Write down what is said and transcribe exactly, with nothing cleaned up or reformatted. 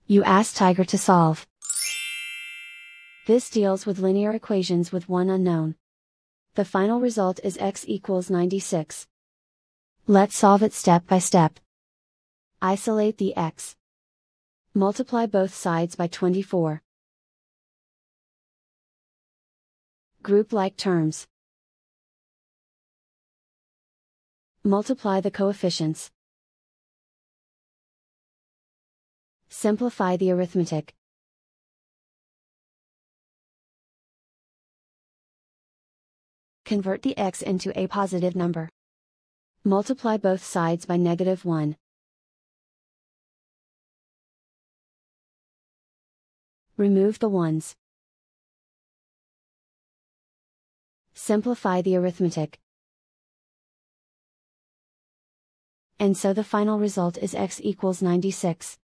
You ask Tiger to solve. This deals with linear equations with one unknown. The final result is x equals ninety-six. Let's solve it step by step. Isolate the x. Multiply both sides by twenty-four. Group like terms. Multiply the coefficients. Simplify the arithmetic. Convert the x into a positive number. Multiply both sides by negative one. Remove the ones. Simplify the arithmetic. And so the final result is x equals ninety-six.